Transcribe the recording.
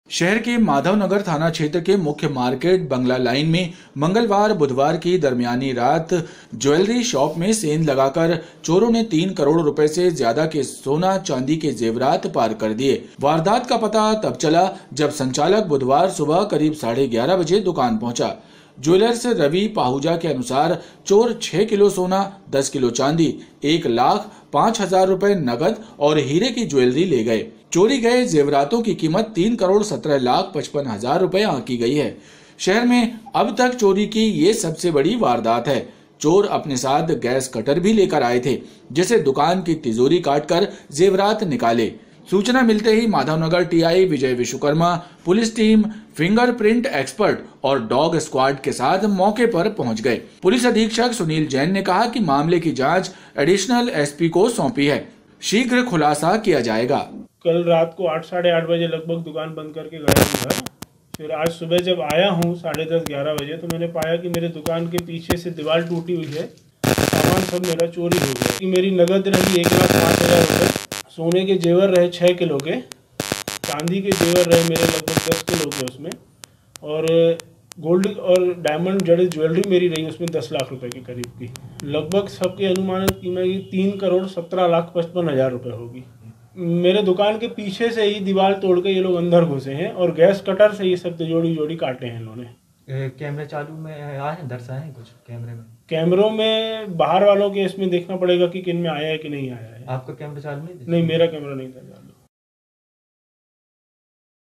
शहर के माधवनगर थाना क्षेत्र के मुख्य मार्केट बंगला लाइन में मंगलवार बुधवार की दरमियानी रात ज्वेलरी शॉप में सेंध लगाकर चोरों ने 3 करोड़ रुपए से ज्यादा के सोना चांदी के जेवरात पार कर दिए। वारदात का पता तब चला जब संचालक बुधवार सुबह करीब 11:30 बजे दुकान पहुंचा। ज्वेलर्स रवि पाहुजा के अनुसार चोर 6 किलो सोना, 10 किलो चांदी, 1,05,000 रुपए नगद और हीरे की ज्वेलरी ले गए। चोरी गए जेवरातों की कीमत 3,17,55,000 रुपए आंकी गई है। शहर में अब तक चोरी की ये सबसे बड़ी वारदात है। चोर अपने साथ गैस कटर भी लेकर आए थे, जिसे दुकान की तिजोरी काटकर जेवरात निकाले। सूचना मिलते ही Madhavnagar TI Vijay Vishwakarma, police team, fingerprint expert और डॉग स्क्वाड के साथ मौके पर पहुंच गए। पुलिस अधीक्षक सुनील जैन ने कहा कि मामले की जांच एडिशनल एसपी को सौंपी है। शीघ्र खुलासा किया जाएगा। कल रात को 8 साढ़े 8 बजे लगभग दुकान बंद करके गया हूँ। फिर आज सुबह जब आया हूँ 10:30-11 बजे, तो मैंने पाया कि मेरे दुकान के पीछे से दीवार टूटी हुई है। सामान सब मेरा चोरी हो गया। कि मेरी नगद रही 1,05,000 रुपये, सोने के जेवर रहे 6 किलो के, चांदी के जेवर रहे मेरे लगभग 10 किलो के उसमें, और गोल्ड और डायमंड जड़े ज्वेलरी मेरी रही उसमें 10 लाख रुपए के करीब की। लगभग सबके अनुमानित कीमत 3,17,55,000 रुपये होगी। मेरे दुकान के पीछे से ही दीवार तोड़ के ये लोग अंदर घुसे हैं और गैस कटर से ये सब जोड़ी काटे हैं इन्होंने। कैमरे चालू में आए हैं, दर्शाए हैं कुछ कैमरों में बाहर वालों के इसमें देखना पड़ेगा कि किन में आया है कि नहीं आया है। आपका कैमरा चालू नहीं? नहीं, मेरा कैमरा नहीं था।